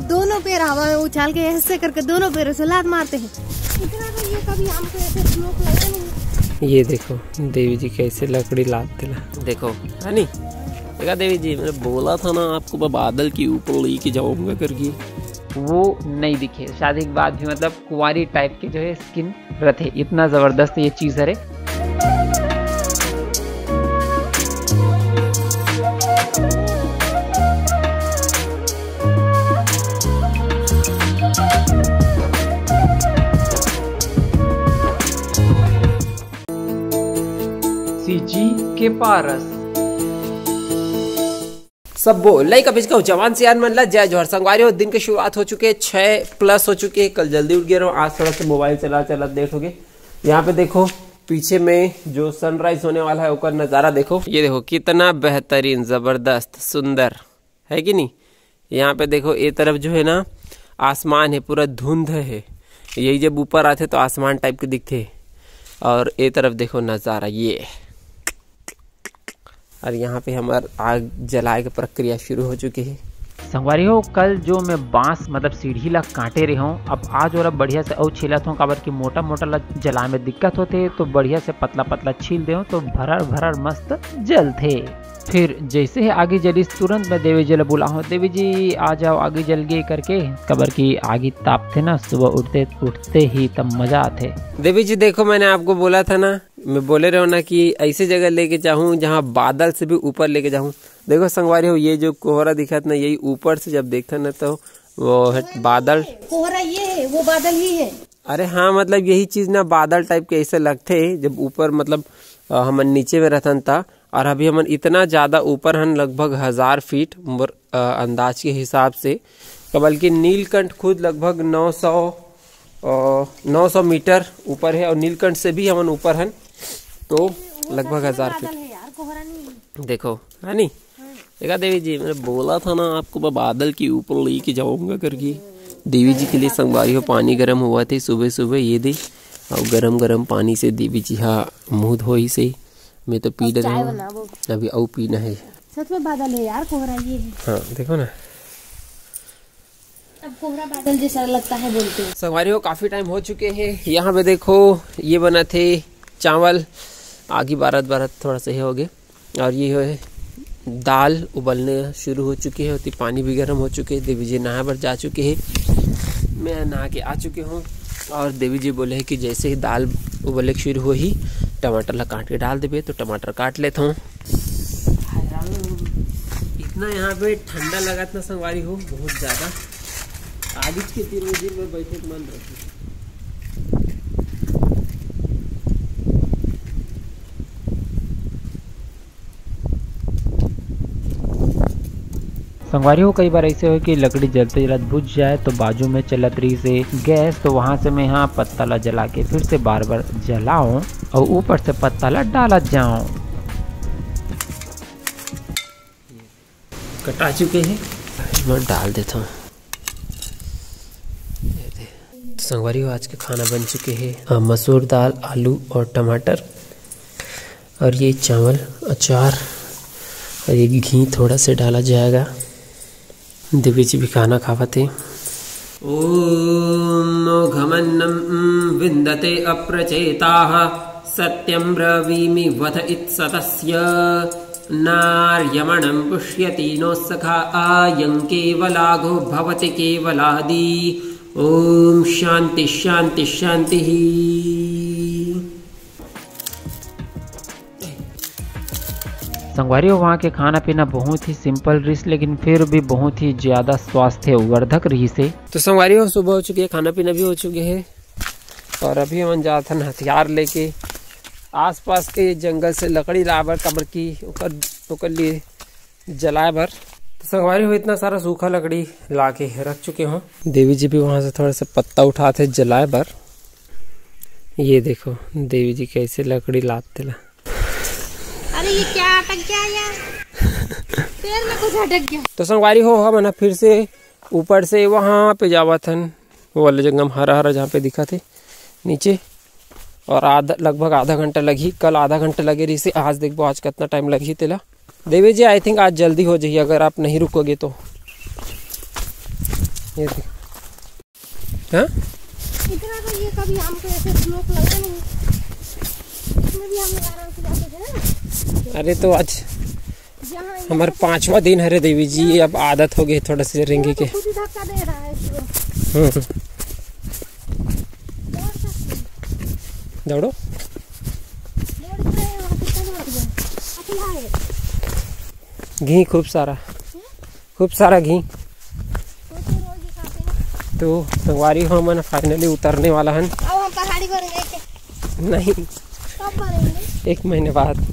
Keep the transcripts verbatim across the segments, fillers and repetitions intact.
दोनों पैर हवा में उछाल के ऐसे करके दोनों पैरों से लात मारते हैं। इतना तो ये कभी हमको ऐसे स्मोक लगा नहीं। ये देखो देवी जी कैसे लकड़ी लाते ला। देखो है नी, देखा देवी जी, मैंने बोला था ना आपको, मैं बादल के ऊपर लेके जाऊंगा करके, वो नहीं दिखे। शादी के बाद भी मतलब कुंवारी टाइप के जो है स्किन रहे। इतना जबरदस्त ये चीज है। जी के पारस सब बोल कभी जवान से यार मन ला जय जोहर संगवारी हो। दिन की शुरुआत हो चुके हैं, छः प्लस हो चुके हैं। कल जल्दी उठ गया रहा हूँ, आज थोड़ा सा मोबाइल चला चला देखोगे। यहाँ पे देखो पीछे में जो सनराइज होने वाला है उसका नज़ारा देखो। ये देखो कितना बेहतरीन जबरदस्त सुंदर है कि नहीं। यहाँ पे देखो ये तरफ जो है ना आसमान है, पूरा धुंध है। यही जब ऊपर आते तो आसमान टाइप के दिखते। और ये तरफ देखो नज़ारा ये। और यहाँ पे हमार आग जलाए की प्रक्रिया शुरू हो चुकी है। संगवारी हो, कल जो मैं बांस मतलब सीढ़ी ला काटे रहे हूँ, अब आज और अब बढ़िया से और छीलत हूँ। काबर की मोटा मोटा ला जला में दिक्कत होते, तो बढ़िया से पतला पतला छील दे तो भरर भरर मस्त जलते। फिर जैसे ही आगे जली तुरंत मैं देवी जी बुलाऊँ, देवी जी आ जाओ आगे जल गए करके। कबर की आगे तापते ना, सुबह उठते उठते ही तब मजा आते। देवी जी देखो मैंने आपको बोला था ना, मैं बोले रहा हूँ ना कि ऐसी जगह लेके जाऊँ जहाँ बादल से भी ऊपर लेके जाऊँ। देखो संगवारी हो, ये जो कोहरा दिखा था ना, यही ऊपर से जब देखा ना तो वो है बादल। कोहरा ये है, वो बादल ही है। अरे हाँ, मतलब यही चीज ना बादल टाइप के ऐसे लगते जब ऊपर मतलब हम नीचे में रहता था। और अभी हम इतना ज्यादा ऊपर हन, लगभग हजार फीट अंदाज के हिसाब से। बल्कि नीलकंठ खुद लगभग नौ सौ नौ सौ मीटर ऊपर है, और नीलकंठ से भी हम ऊपर हन, तो लगभग हजार फीट। देखो है नी, देखा देवी जी, मैंने बोला था ना आपको, मैं बादल के ऊपर लेके जाऊंगा करके। देवी जी के लिए संगवारी हो पानी गर्म हुआ थे सुबह सुबह, ये दे और गरम गरम पानी से देवी जी हाँ मुँह धोई से। मैं तो पी रहा हूँ अभी, और पीना है। सच में बादल है यार, कोहरा ये है। हाँ देखो ना, अब कोहरा बादल जैसा लगता है बोलते हैं। संगवारी हो काफी टाइम हो चुके हैं। यहाँ पे देखो ये बना थे चावल, आगे बारत बारत थोड़ा सा हो गए। और ये है दाल उबलने शुरू हो चुकी है, पानी भी गर्म हो चुके हैं। देवी जी नहा भर जा चुके हैं, मैं नहा के आ चुके हूँ। और देवी जी बोले हैं कि जैसे ही दाल उबलने शुरू हो ही टमाटर ला काट के डाल देवे, तो टमाटर काट लेता हूँ। इतना यहाँ पे ठंडा लगा था संगवारी हो, बहुत ज्यादा। आगे के तीन बजे में बैठे के मन रही। संगवारी हो, कई बार ऐसे हो कि लकड़ी जलते जलत बुझ जाए, तो बाजू में चलत रही से गैस, तो वहां से मैं यहाँ पत्ता ला जला के फिर से बार बार जलाऊं और ऊपर से पत्ता ला डाला जाऊं। कटा चुके हैं, मैं डाल देता हूँ। संगवारी हो, आज के खाना बन चुके हैं, मसूर दाल, आलू और टमाटर, और ये चावल, अचार, और ये घी थोड़ा से डाला जाएगा। देवी जी भी खाना खावते। ओम नो घमन्नं विन्दते अप्रचेताः सत्यं ब्रवीमि वद इत्सतस्य नार्यमणं पुष्यति नो सखा आयं केवलाघो भवति केवलादि। ओम शांति शांति शांति। संगवारी हो, वहाँ के खाना पीना बहुत ही सिंपल रही, लेकिन फिर भी बहुत ही ज्यादा स्वास्थ्य वर्धक रही से। तो संगवारी हो, सुबह हो चुकी है, खाना पीना भी हो चुके हैं, और अभी हम जाते हैं हथियार लेके आसपास के जंगल से लकड़ी लाबर कबर की ओकर ओकर लिए जलाए भर। तो संगवारी हो, इतना सारा सूखा लकड़ी ला के रख चुके हो। देवी जी भी वहाँ से थोड़ा सा पत्ता उठाते जलाए भर। ये देखो देवी जी कैसे लकड़ी लाते ला। अरे ये क्या अटक गया यार, पैर में कुछ अटक गया। तो संगवारी हो, हम ना फिर से ऊपर से वहाँ पे जावा थन, वो वाले जगह हरा हरा जहाँ पे दिखा थे नीचे, और आधा लगभग आधा घंटा लगी। कल आधा घंटा लगे रही से, आज देखो आज कितना टाइम लगी तेला। देवी जी आई थिंक आज जल्दी हो जाइए, अगर आप नहीं रुकोगे तो। ये देख। हाँ इतना तो ये कभी हमको ऐसे स्लोप लगा नहीं, इसमें भी हम आराम से जाते थे ना। अरे तो आज जहाँ हमारा पांचवा दिन है रे देवी जी, अब आदत हो गई थोड़ा से रेंगे के। खुद ही धक्का दे रहा है इसको। हम्म, दौड़ सकते हैं। दौड़ो। दौड़ रहे हैं, वहाँ कितना दौड़ गए। अकेला है। घी खूब सारा, खूब सारा घी। तो तो रोज ही खाते हैं। तो संगवारी हो मन फाइनली उतरने वाला है। अब हम पहाड़ी पर गए थे। नहीं, कब मरेंगे? एक महीने बाद।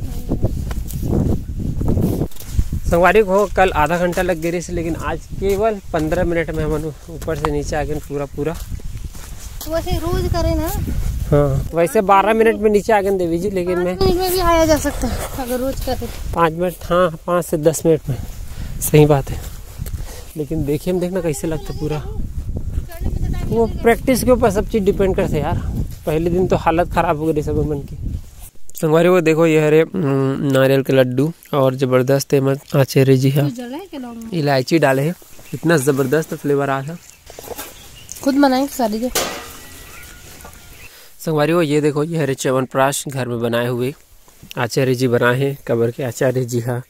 संगवारी को कल आधा घंटा लग गई से, लेकिन आज केवल पंद्रह मिनट में हम ऊपर से नीचे आ गए पूरा पूरा। वैसे रोज करें ना। हाँ, वैसे बारह मिनट में नीचे आ गए देवी जी, लेकिन मैं पाँच मिनट में भी आया जा सकता है अगर रोज करें। पाँच मिनट, हाँ पाँच से दस मिनट में, सही बात है। लेकिन देखिए हम देखना कैसे लगता पूरा। वो प्रैक्टिस के ऊपर सब चीज़ डिपेंड करते यार। पहले दिन तो हालत ख़राब हो गई सब मन की। संगवारी वो देखो, ये हरे नारियल के लड्डू और ज़बरदस्त है आचार्य जी है, इलायची डाले हैं, इतना ज़बरदस्त फ्लेवर आ रहा। खुद बनाएंगे सारी जो। संगवारी वो ये देखो, ये हरे च्यवनप्राश घर में बनाए हुए आचार्य जी बनाए हैं। कबर के आचार्य जी है,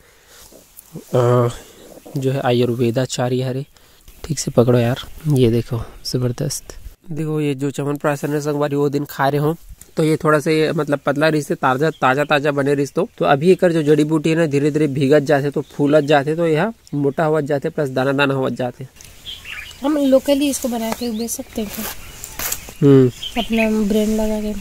जो है आयुर्वेदाचार्य हरे। ठीक से पकड़ो यार, ये देखो ज़बरदस्त। देखो ये जो च्यवनप्राश है संगवारी वो दिन खा रहे हो तो ये थोड़ा सा मतलब पतला रिश्ते ताजा ताजा ताजा बने रिश्तों। तो अभी एक जो जड़ी बूटी है ना धीरे धीरे भीगत जाते तो फूलत जाते, तो यह मोटा हुआ जाते प्लस दाना दाना हुआ जाते। हम लोकली इसको बना के बेच सकते हैं क्या? हम्म, अपना ब्रांड लगा के।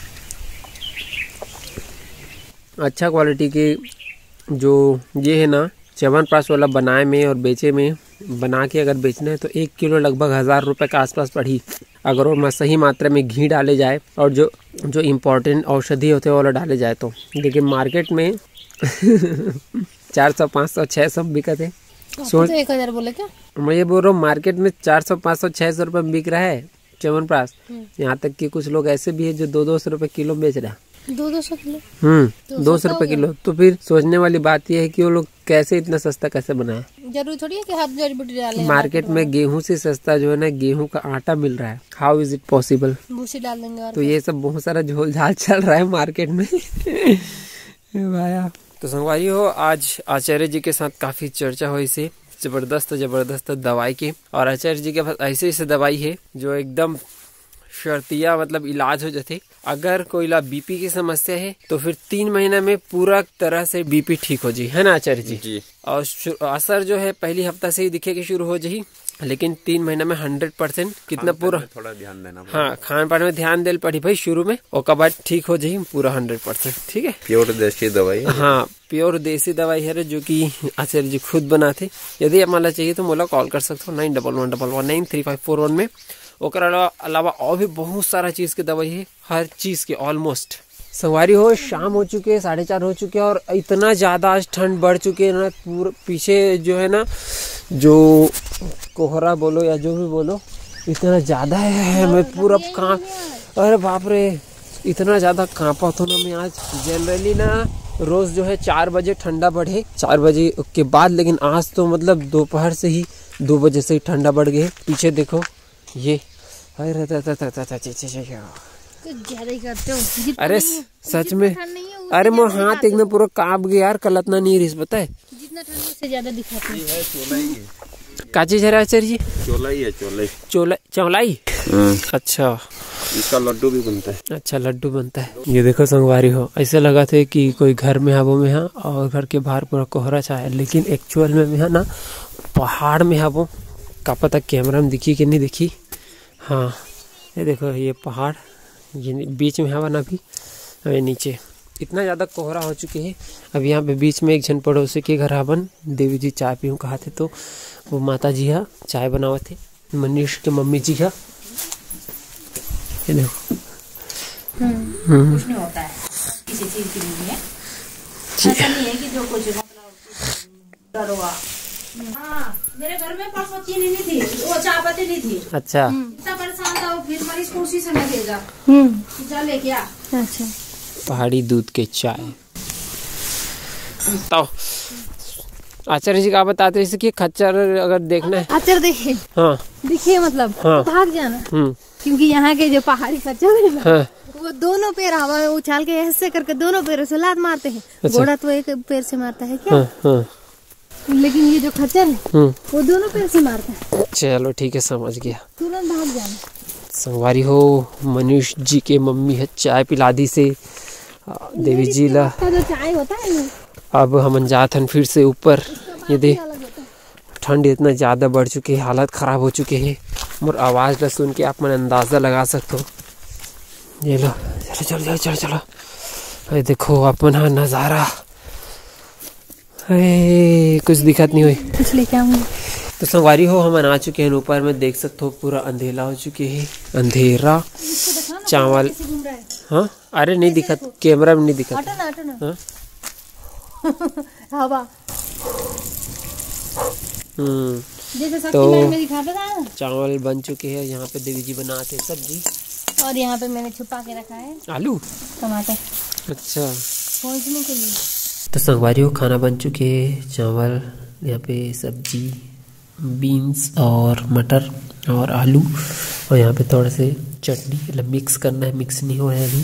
अच्छा क्वालिटी के जो ये है ना च्यवनप्राश वाला बनाए में और बेचे में, बना के अगर बेचना है तो एक किलो लगभग हजार रुपए के आसपास पड़ी। अगर वो सही मात्रा में घी डाले जाए और जो जो इम्पोर्टेंट औषधि होते हैं वो डाले जाए तो। लेकिन मार्केट में चार सौ पाँच सौ छः सौ बिकते हैं। सोच तो एक हजार बोले क्या? मैं ये बोल रहा हूँ मार्केट में चार सौ पाँच सौ छः सौ रुपये में बिक रहा है च्यवनप्राश। यहाँ तक कि कुछ लोग ऐसे भी है जो दो दो सौ रुपये किलो बेच रहा है। दो दो सौ किलो हम्म दो सौ रुपए किलो। तो फिर सोचने वाली बात यह है कि वो लोग कैसे इतना सस्ता कैसे बनाए। जरूरी थोड़ी है कि हाथ जड़ी बूटी डाले। मार्केट में गेहूं से सस्ता जो है ना गेहूं का आटा मिल रहा है। How is it possible? भूसी डाल देंगे और तो ये सब बहुत सारा झोल झाल चल रहा है मार्केट में। भाया तो संगवारी हो, आज आचार्य जी के साथ काफी चर्चा हुई से जबरदस्त जबरदस्त दवाई की। और आचार्य जी के पास ऐसे ऐसे दवाई है जो एकदम शर्तिया मतलब इलाज हो जाते। अगर कोई ला बीपी की समस्या है तो फिर तीन महीना में पूरा तरह से बीपी ठीक हो जाए, है ना आचार्य जी? जी। और असर जो है पहली हफ्ता से ही दिखे के शुरू हो जाए, लेकिन तीन महीना में हंड्रेड परसेंट कितना पूरा थोड़ा ध्यान देना। हाँ, खान पान में ध्यान दे पड़ी भाई शुरू में, और बाद ठीक हो जाए पूरा हंड्रेड परसेंट। ठीक है, प्योर देसी दवाई। हाँ, प्योर देसी दवाई है जो कि आचार्य जी खुद बनाते। यदि आप मला चाहिए तो मोला कॉल कर सकते हो nine double one double one nine three five four one में। ओकर अलावा और भी बहुत सारा चीज के दवाई है, हर चीज के ऑलमोस्ट। संगवारी हो, शाम हो चुके हैं, साढ़े चार हो चुके हैं और इतना ज्यादा आज ठंड बढ़ चुके हैं ना। पूरा पीछे जो है ना जो कोहरा बोलो या जो भी बोलो इतना ज्यादा है, मैं पूरा कांप, अरे बाप रे इतना ज्यादा कांपा था ना मैं आज। जनरली ना रोज जो है चार बजे ठंडा बढ़े, चार बजे के बाद, लेकिन आज तो मतलब दोपहर से ही दो बजे से ही ठंडा बढ़ गए। पीछे देखो ये, अरे ज्यादा ही करते हो। अरे सच में, अरे मोर हाथ एकदम पूरा कांप गया यार, कल इतना नहीं रिस पता है। जितना ठंड से ज्यादा दिखाते हैं। का चीज है आचार्य जी? चौलाई है, चौलाई। चौलाई? चौलाई? अच्छा, इसका लड्डू भी बनता है। अच्छा, लड्डू बनता है। ये देखो संगवारी हो, ऐसे लगा थे कि कोई घर में है वो में है और घर के बाहर पूरा कोहरा छाया, लेकिन एक्चुअल में है ना पहाड़ में है वो। का पता कैमरा में दिखी कि नहीं दिखी। हाँ ये देखो, ये पहाड़ ये बीच में हवा ना भी, अभी नीचे इतना ज़्यादा कोहरा हो चुके हैं। अब यहाँ पे बीच में एक जन पड़ोसी के घर हवन, देवी जी चाय पीऊँ कहा थे तो वो माता जी है चाय बनावा थे, मनीष के मम्मी जी है। ये देखो, कुछ नहीं होता है किसी चीज के लिए, ऐसा नहीं है कि जो कुछ डरवा। हाँ, मेरे घर में परसों चीनी नहीं थी, वो चाय पत्ती नहीं थी। अच्छा, इतना परेशान था, फिर मरीज को उसी समय भेजा, जा लेके आ। अच्छा, पहाड़ी दूध के चाय। तो आचार्य जी का बताते जैसे कि खच्चर अगर देखना है, खच्चर देखिए, हाँ दिखिए मतलब हाँ। भाग जाना, हम्म क्योंकि यहाँ के जो पहाड़ी खच्चर है ना, हाँ वो दोनों पैर हवा में उछाल के ऐसे करके दोनों पैरों से लात मारते हैं। अच्छा। घोड़ा तो एक पैर से मारता है क्या, हाँ हाँ लेकिन ये जो खच्चर है हम्म वो दोनों पैर से मारता है। चलो ठीक है, समझ गया। तुरंत भाग जाना। संगवारी हो, मनीष जी के मम्मी है चाय पिला दी से देवी जी ला। का जो चाय होता है ना, अब हम जात हन फिर से ऊपर। ये दे अलग होता है। ठंड इतना ज़्यादा बढ़ चुके हैं, हालत ख़राब हो चुके हैं। मोर आवाज़ ला सुन के आप मन अंदाज़ा लगा सकते हो। ये लो, चलो चलो चलो चलो चलो। अरे देखो अपन हाँ नज़ारा, अरे कुछ दिक्कत नहीं हुई। कुछ लेके आऊंगी। तो संगवारी हो, हम आ चुके हैं ऊपर में, देख सकते हो पूरा अंधेरा हो चुके हैं, अंधेरा। चावल, घूम रहा है। हाँ अरे नहीं दिखत, कैमरा में नहीं दिखत। हटो ना, हटो ना। हाँ? हवा हम्म जैसे शक्ति तो- लाइन में दिखाता था ना। चावल बन चुके हैं, यहाँ पे देवी जी बनाते हैं सब्जी। और यहाँ पे मैंने छुपा के रखा है आलू, टमाटर अच्छा। पहुँचने के लिए। तो संगवारी हो, खाना बन चुके हैं, चावल, यहाँ पे सब्जी, बीन्स और मटर और आलू, और यहाँ पे थोड़े से चटनी, मतलब मिक्स करना है, मिक्स नहीं हो रहा है अभी।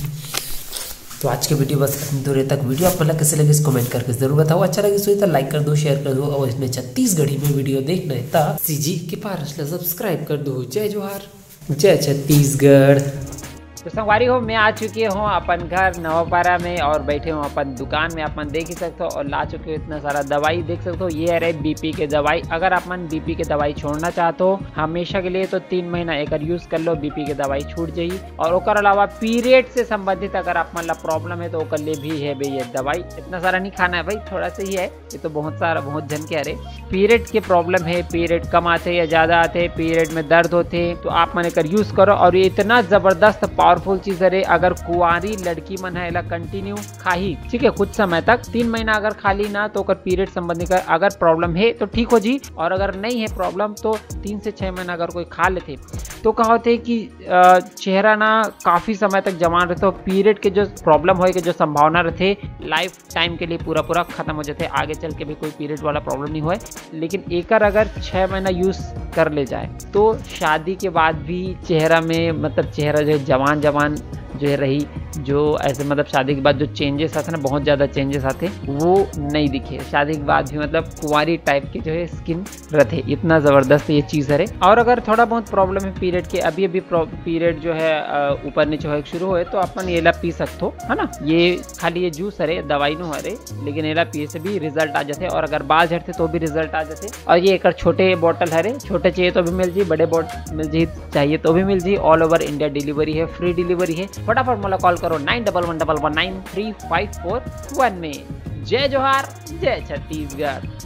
तो आज के वीडियो बस इतनी दूर तक। वीडियो आप मतलब कैसे लगे इस कमेंट करके जरूर बताओ। अच्छा लगे तो इतना लाइक कर दो, शेयर कर दो, और इसमें छत्तीसगढ़ी में वीडियो देखना है तो सीजी के पारस सब्सक्राइब कर दो। जय जोहार, जय छत्तीसगढ़। तो संगवारी हो, मैं आ चुकी हूँ अपन घर नवापारा में और बैठे हूँ अपन दुकान में। अपन देख ही सकते हो, और ला चुके हो इतना सारा दवाई देख सकते हो। ये है रहे बीपी के दवाई। अगर अपन बीपी के दवाई छोड़ना चाहते हो हमेशा के लिए, तो तीन महीना एक यूज कर लो, बीपी के दवाई छूट जाइए। और ओकर अलावा पीरियड से संबंधित अगर आप मतलब प्रॉब्लम है तो ओकर लिए भी है भाई ये दवाई। इतना सारा नहीं खाना है भाई, थोड़ा सा ही है, ये तो बहुत सारा बहुत जन के अरे पीरियड के प्रॉब्लम है, पीरियड कम आते या ज्यादा आते, पीरियड में दर्द होते, तो आप मैंने कर यूज करो। और ये इतना जबरदस्त पावरफुल चीज है, अगर कुंवारी लड़की मन है कंटिन्यू खाही, ठीक है, कुछ समय तक, तीन महीना अगर खाली ना तो अगर पीरियड संबंधी का अगर प्रॉब्लम है तो ठीक हो जी, और अगर नहीं है प्रॉब्लम तो तीन से छह महीना अगर कोई खा लेते तो कहा होते कि चेहरा ना काफी समय तक जवान रहते, पीरियड के जो प्रॉब्लम हो के जो संभावना रहते लाइफ टाइम के लिए पूरा पूरा खत्म हो जाते, आगे चल के भी कोई पीरियड वाला प्रॉब्लम नहीं हुआ। लेकिन एकर अगर छह महीना यूज कर ले जाए तो शादी के बाद भी चेहरा में मतलब चेहरा जो है जवान जवान जो है रही, जो ऐसे मतलब शादी के बाद जो चेंजेस आते ना, बहुत ज़्यादा चेंजेस आते, वो नहीं दिखे। शादी के बाद भी मतलब कुंवारी टाइप के जो है स्किन रहते, इतना ज़बरदस्त ये चीज़ है। और अगर थोड़ा बहुत प्रॉब्लम है पीरियड के, अभी अभी पीरियड जो है ऊपर नीचे हो शुरू हो तो अपन एला पी सकते हो, है ना। ये खाली ये जूस है, दवाई नो है, लेकिन एला पिए से भी रिजल्ट आ जाते, और अगर बाल झड़ते तो भी रिजल्ट आ जाते। और ये एक छोटे बॉटल है, छोटे चाहिए तो भी मिल जाए, बड़े बॉटल मिल जाए चाहिए तो भी मिल जाए। ऑल ओवर इंडिया डिलीवरी है, फ्री डिलीवरी है। फटाफट मोला कॉल करो nine double one double one nine three five four one में। जय जोहार, जय छत्तीसगढ़।